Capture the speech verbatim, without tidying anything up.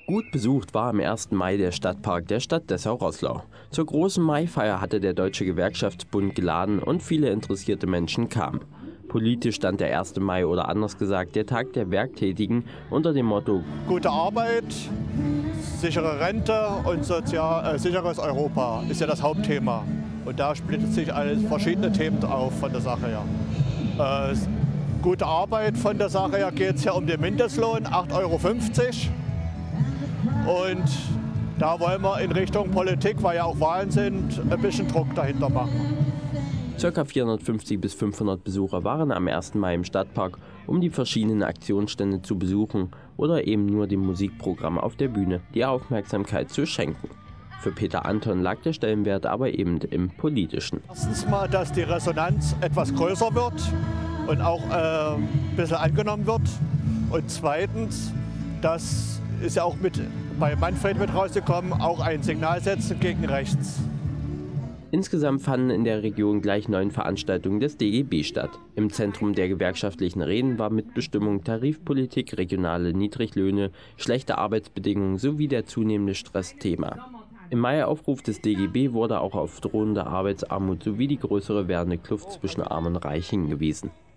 Gut besucht war am ersten Mai der Stadtpark der Stadt Dessau-Roßlau. Zur großen Maifeier hatte der Deutsche Gewerkschaftsbund geladen und viele interessierte Menschen kamen. Politisch stand der erste Mai oder anders gesagt der Tag der Werktätigen unter dem Motto Gute Arbeit, sichere Rente und sozial, äh, sicheres Europa ist ja das Hauptthema. Und da splittet sich alles verschiedene Themen auf von der Sache her. Äh, gute Arbeit von der Sache her geht es ja um den Mindestlohn, acht Euro fünfzig. Und da wollen wir in Richtung Politik, weil ja auch Wahlen sind, ein bisschen Druck dahinter machen. Circa vierhundertfünfzig bis fünfhundert Besucher waren am ersten Mai im Stadtpark, um die verschiedenen Aktionsstände zu besuchen oder eben nur dem Musikprogramm auf der Bühne die Aufmerksamkeit zu schenken. Für Peter Anton lag der Stellenwert aber eben im Politischen. Erstens mal, dass die Resonanz etwas größer wird und auch äh, ein bisschen angenommen wird. Und zweitens, das ist ja auch mit bei Manfred mit rausgekommen, auch ein Signal setzen gegen rechts. Insgesamt fanden in der Region gleich neun Veranstaltungen des D G B statt. Im Zentrum der gewerkschaftlichen Reden war Mitbestimmung, Tarifpolitik, regionale Niedriglöhne, schlechte Arbeitsbedingungen sowie der zunehmende Stress Thema. Im Mai-Aufruf des D G B wurde auch auf drohende Arbeitsarmut sowie die größere werdende Kluft zwischen Arm und Reich hingewiesen.